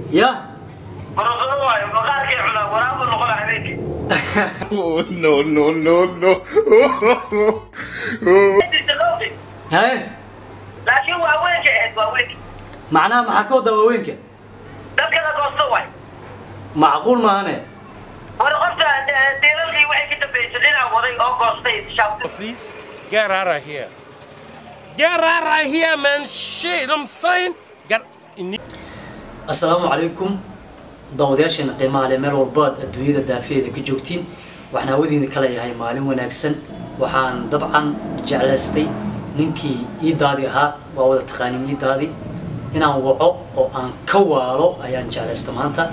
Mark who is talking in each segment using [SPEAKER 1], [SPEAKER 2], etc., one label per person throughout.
[SPEAKER 1] يا
[SPEAKER 2] Oh, no, no, no, no.
[SPEAKER 1] هاي
[SPEAKER 3] لكن واوينك
[SPEAKER 1] معناها ما حكوا دواوينك
[SPEAKER 3] dadka la goosto way
[SPEAKER 1] معقول ما أنا
[SPEAKER 3] warqabta deelalkii waxay ka dambeysay dhinac waday oo goostay shaqo
[SPEAKER 4] Please get out of here. Get out of here, man. Shit, I'm saying. Get in.
[SPEAKER 1] السلام عليكم داودياشنا قيمة على مال والباد الدنيا الدافئة ذيك جوكتين وإحنا ودينا كلا يهاي مالين ونكسن وحان طبعا جعلستي ننكي إيدادي ها وأود تقانين إيدادي إنا وعو أو أن كوالو أيان جعلست مانتا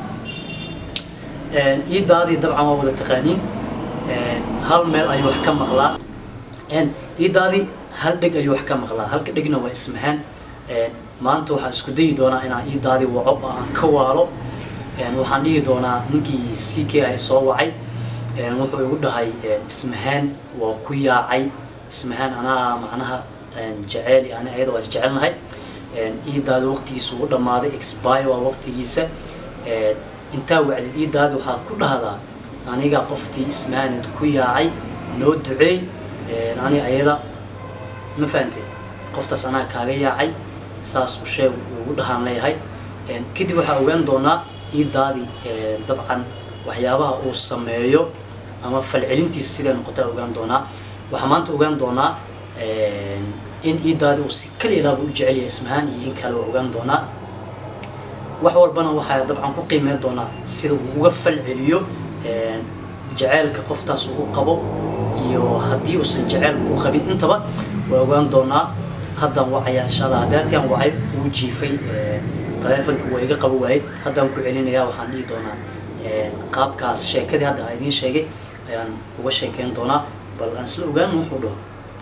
[SPEAKER 1] إيدادي طبعا وأود تقانين هل مال أيوه حكم مغلا إيدادي هل دق أيوه حكم مغلا هل دقنا واسمهان maanta waxaan isku dayi doonaa inaan iidaadii waco aan ka waalo waxaan dhihi doonaa ninkii CK ay soo wacay wuxuu igu dhahay ismahaan waa ku yaacay ismahaan anaa macnaha jaceyl yani ayada waa isjecelnahay iidaadii waqtigiisa ugu dhamaaday expire waa waqtigiisa intaa wacdid iidaadii waxaad ku dhahdaa aniga qoftii ismahaanid ku yaacay noo duceey ani ayada ma fahantay qoftaas anaa kaaga yaacay saas u sheeg ugu dhahan leeyahay kadib waxa ogaan doonaa iidaadii dabcan waxyaabaha uu sameeyo ama falcelintiisa sida noqotay ogaan doonaa waxa maanta ogaan doonaa in iidaadii uu si kale ilaaba u jecel yahay ismahaan iyo in kale ogaan doonaa wax walbana waxa dabcan ku qiimeyn doonaa sida uu uga falceliyo jaceelka qoftaas uu qabo iyo haddii uusan jaceyl u qabin intaba waa ogaan doonaa haddaan wacaya insha Allah hadaataan wacay uu jiifay taleefanka waa iga qabo waayay haddaan ku celinayaa waxaan dhihi doonaa qaabkaas sheekadii hadda aan idiin sheegay ayaan uga sheekeyn doonaa bal aan isla ogaan wuxuu dhaho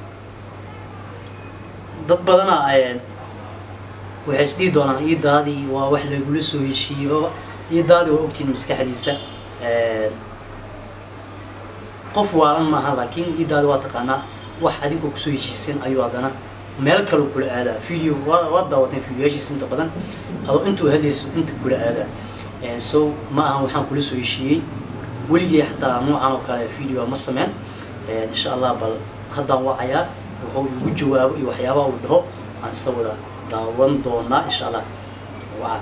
[SPEAKER 1] dad badana waxay isdhihi doonaan iidaadii waa wax lagula soo heshiiyo iidaadii waa ogtiin maskaxdiisa qof waalan maaha laakiin iidaadii waa taqaanaa wax adiga ku soo heshiisan ayuu haddana meel kale kula aadaa video waa daawateen videoyaashiisa inta badan adoo intuu hadlayso inta kula aadaa so ma ahan waxaan kula soo heshiiyey weligii xataa noocan oo kale video ma sameyn insha Allah bal haddaan wacayaa wuxuu igu jawaabo iyo waxyaabaha uu dhaho waxaan isla wada daawan doonaa insha Allah waa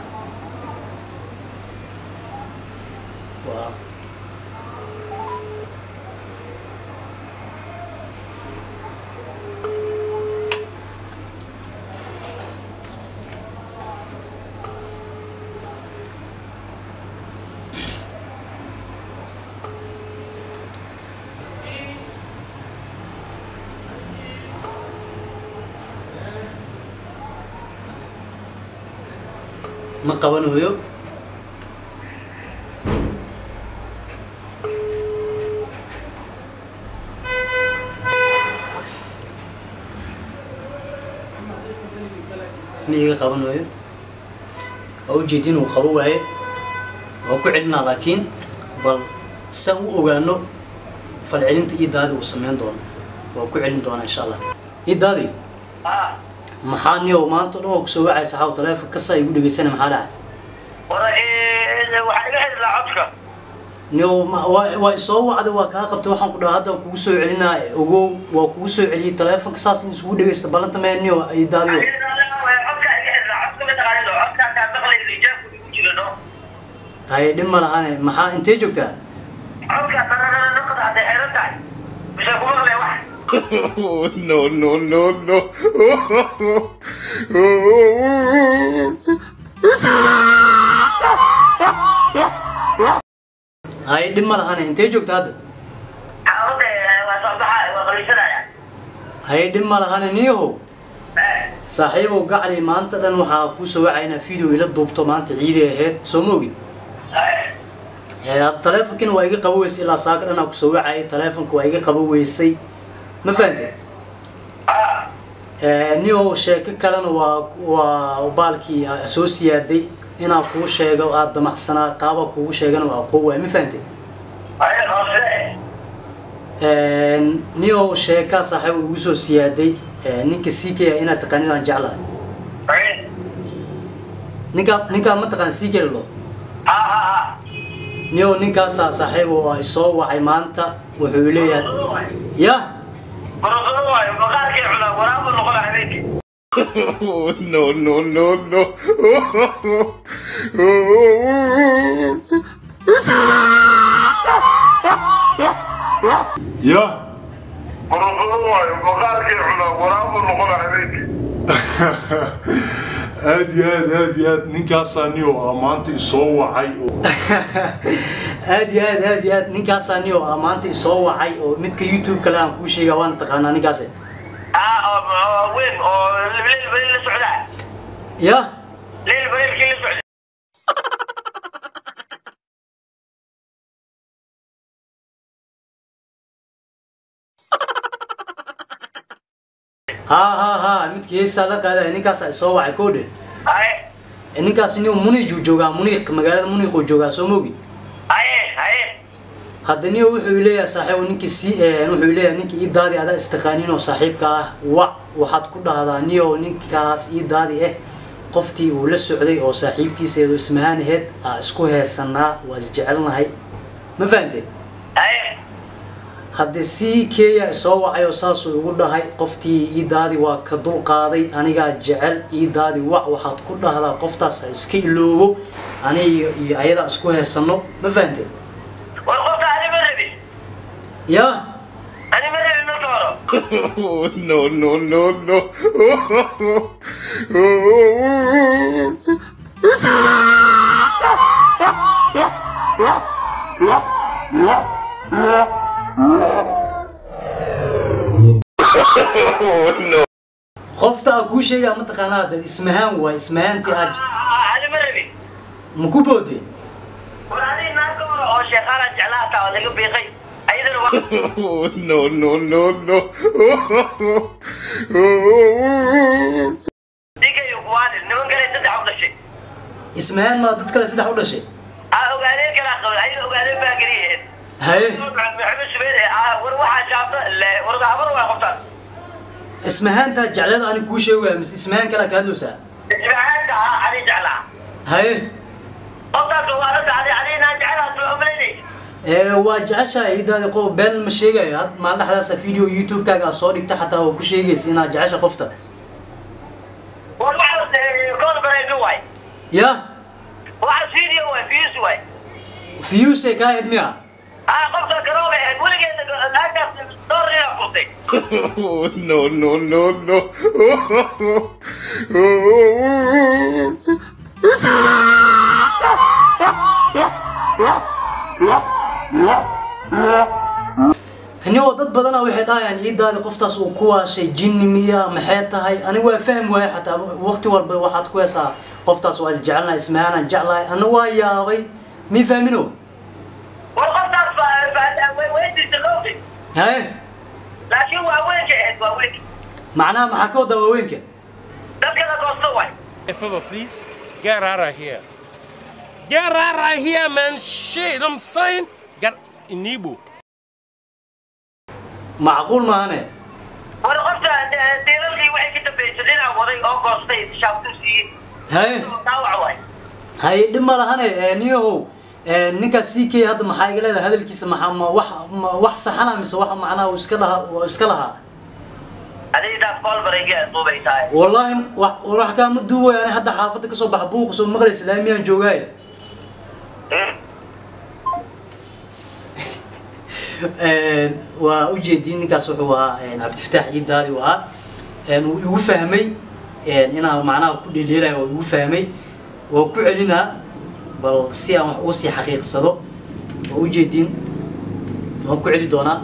[SPEAKER 1] ما قبلوا يو ميجا قبلوا يو أو جدين وقبوا هاي وكعلنا لكن بل سووا وقالوا فالعلم إيدادي وسمين دون وكعلن دون إن شاء الله إيدادي maxaan iyo maanta oo ku soo wacay saxaab taleefon ka say ugu dhageysana maxaa dhacay
[SPEAKER 3] waxa iga xidhnaa codka
[SPEAKER 1] niyo waa soo wacday waa ka qabtay waxaan ku dhahay hadda kugu soo celinaa ogow waa kugu soo celiyay taleefonka saas in isugu dhageysta balanta meeniyo ay daadiyo hay dhima lahane maxaa intee joogtaa
[SPEAKER 3] codka tarana qada ay xirantay bisha kuma qale wax
[SPEAKER 2] Oh, no, no, no, no.
[SPEAKER 1] hay dhima lahane intee joogtaa hadda hay dhima lahane niyo saaxiibow gacli maanta dhan waxaa ku soo wacayna video ila duubto maanta ciidii ahayd soo moogi taleefonkina waa iga qaboweysay ilaa saaka dhan ku soo wacay taleefonka waa iga qaboweysay ما فهمت نيو شيء كلنا وبالكي أسوسيا دي أنا كوش شيء أو عاد مع سنة قابا كوش شيء أنا قوة ما فهمت نيو شيء كصاحب أسوسيا دي نيك سيكي أنا تقنين عن جعلها نيكا ما تقن سيكي له نيو نكاسا صاحبه ويسوى وعي مانتا وحوليه يا
[SPEAKER 2] No, no, no, no.
[SPEAKER 5] يا هاد نينكاسا نيو امانتي سو وعي
[SPEAKER 1] هاد نينكاسا نيو امانتي سو وعي او ميدك يوتيوب كلام كو شيغا وانا تقانا نينكاسه
[SPEAKER 3] وين ليل السعودية
[SPEAKER 1] يا
[SPEAKER 3] ليل كل السعودية
[SPEAKER 1] ها ميدك يسالا قادا نينكاسا سو وعي كوده
[SPEAKER 3] هاي
[SPEAKER 1] نينكاس نيو منيق جوجا منيق مغالada منيق jooga soo moogi
[SPEAKER 3] هاي
[SPEAKER 1] haddana wuxuu leeyahay saaxiib ninkii si wuxuu leeyahay ninkii idaadi ada istaqaanin oo saaxiibka ah waxaad ku dhahdaa niyo ninkaas idaadi qoftii uu la socday oo saaxiibtiisa ismaahaneed isku heesanaa waa isjecelnahay ma fahamtay hadda si keeya soo wacay oo saas uu ugu dhahay qoftii idaadi waa ka dul qaaday aniga jecel idaadi waxaad ku dhahdaa qoftaas iska iloobo aniga iyo ayada isku heesano ma fahamtay
[SPEAKER 3] والقطة أنا مربي
[SPEAKER 1] يا
[SPEAKER 3] أنا مربي من طوره
[SPEAKER 2] No, no, no, no. No.
[SPEAKER 1] qofta ku sheega ma taqaanaa dad ismahan waa ismahanti aad
[SPEAKER 3] أنا مربي
[SPEAKER 1] mukuboodi
[SPEAKER 3] وأنا ناكل أو شغالة جعلاتها ولا قبيقي أيضا
[SPEAKER 2] No, no, no, no.
[SPEAKER 3] ديك يقوان نمن قال يتدعى ولا شيء
[SPEAKER 1] ismahan ma dad kale saddex u dhashay
[SPEAKER 3] أوغانين كلا خول أي أوغانين باقرين
[SPEAKER 1] haye
[SPEAKER 3] محمد سبيري وروح شافه ورد عبر وقفتان
[SPEAKER 1] ismahanta jeclada ani ku sheegay mis ismahan kala ka hadloosa
[SPEAKER 3] اسمعت علي جعلها
[SPEAKER 1] haye
[SPEAKER 3] قفتان وارد علينا جعلها تؤمنني
[SPEAKER 1] waa jeceshahay idaadi qof been ma sheegayo had ma dhaxdaas video youtube kaaga soo dhigta xataa oo ku sheegaysa inaad jecesha qofta
[SPEAKER 3] والواحد كون بريدو واي
[SPEAKER 1] ya
[SPEAKER 3] واحد فيديو واي فيوز واي
[SPEAKER 1] fiyuse ka idmiya
[SPEAKER 3] قفتان كروبي قولي كده الهدف دوري قفتي
[SPEAKER 2] No, no, no, no.
[SPEAKER 1] kanoo dad badan waxay dhaayaan idaadi qoftaas uu ku waashay jinni miya maxay tahay ani waa faham waay xataa waqti walba waxaad ku heesaa qoftaas waa isjecelnahay ismaana jeclahay ana waa yaabay mi fahmino
[SPEAKER 3] والقفتان وين تلوفي
[SPEAKER 1] haye
[SPEAKER 3] لكن وين جهد وين
[SPEAKER 1] macnaha maxaa ka wada waaweynka
[SPEAKER 3] ده كده قصته واي
[SPEAKER 4] Hey, fella, please, get out of here. Get out of here, man. Shit, I'm saying. Get in Ibu.
[SPEAKER 1] macquul maahane
[SPEAKER 3] والقفتان ديرلي وين كده بيجلنا وضي أو قصتي شافتوسي
[SPEAKER 1] haye
[SPEAKER 3] داوع واي
[SPEAKER 1] haye dhib ma lahane niyahow ninkaas CK hadda maxaa iga leedahay hadalkiisa maxaa wax saxana mise wax macnaha uu iska lahaa
[SPEAKER 3] هذه ده قول بريجة طوبي تاي
[SPEAKER 1] والله wax ka ma duway ani hadda xaafada ka soo bax buuq soo maqlay islaamiyaan joogay waa u jeedin ninkaas wuxuu ahaa Cabdifataax Idaadi waa uu igu fahmay inaan macnaha ku dheleelay oo igu fahmay oo ku celinaa bal si aan wax u sii xaqiiqsado oo u jeedin oo ku celi doona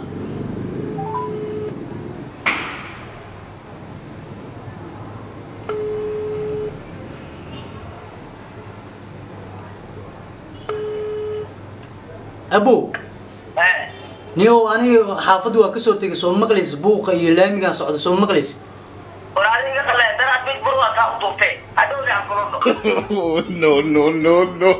[SPEAKER 1] abo niyo ani xaafadu waa ka soo tagay soo maqlays buuqa iyo laamiga socdo soo maqlays
[SPEAKER 3] وراني قال له ترى بيج بروا كافتوفي هذول يعقلون
[SPEAKER 2] No, no, no, no.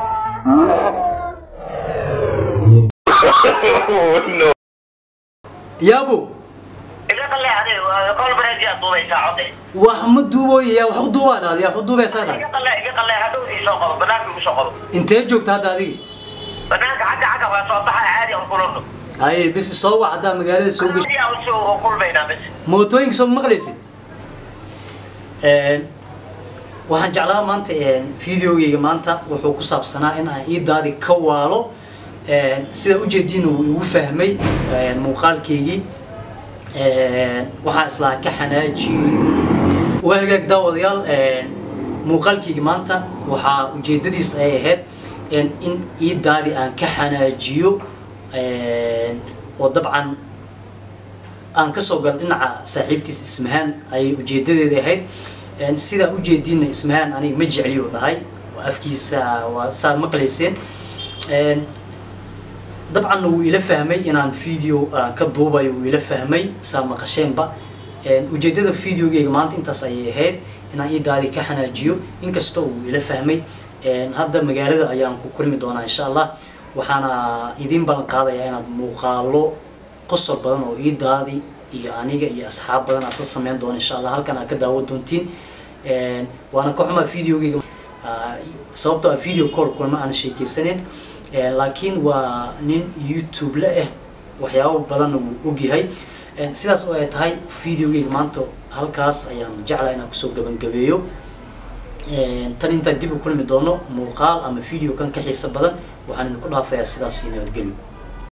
[SPEAKER 2] No.
[SPEAKER 1] يابو
[SPEAKER 3] إذا قال عليه قول برادي أطوي ساعته
[SPEAKER 1] وحمد دوبي وحد دوبي هذا يا حد دوبي سادة
[SPEAKER 3] إذا قال هذا في شغل بناك بشغل
[SPEAKER 1] انت جوكت هذا هذه
[SPEAKER 3] بناك حاجة وصباح عادي أقولونه
[SPEAKER 1] اي بس صوّع عدا مقالة سوق
[SPEAKER 3] عادي أو شو أقول بينا بس
[SPEAKER 1] موتوين سوم مقلسي waxaan jeclaa maanta fiidiyoogayga maanta wuxuu ku saabsanaa in aan iidaadi ka waalo sida u jeedin uu igu fahmay muuqaalkeygii waxaan isla ka xanaajiyo waagaag daawadayaal muuqaalkeyga maanta waxa ujeedadiis ay ahayd in iidaadi aan ka xanaajiyo oo dabcan aan ka soo gal dhinaca saaxiibtiis Ismahaan ay ujeedadeeda ahayd sida u jeedina Ismahaan aniga ma jecliyo dhahay afkiisa waa saar maqleyseen dabcan uu ila fahmay inaan video ka duubayo uu ila fahmay saa maqasheenba ujeedada videogeyga maanta intaas ay ahayd inaan iidaadi ka xanaajiyo inkastoo uu ila fahmay hadda magaalada ayaan ku kulmi doonaa insha Allah waxaana idin balan qaadayaa inaad muuqaalo qosol badan oo iidaadi iyo aniga iyo asxaab badan asal sameyn doona insha Allah halkan aad ka daawo doontiin waana ka xumaa videogeyga sababtoo ah video call kulma aan sheekeysanin laakiin waa nin YouTube la waxyaabo badan uu ogyahay sidaas oo ay tahay videogeyga maanta halkaas ayaan jeclahay inaan kusoo gabagabeeyo tan inta dib u kulmi doono muuqaal ama video kan ka xiiso badan waxaan idinku dhaafayaa sidaas nabadgelyo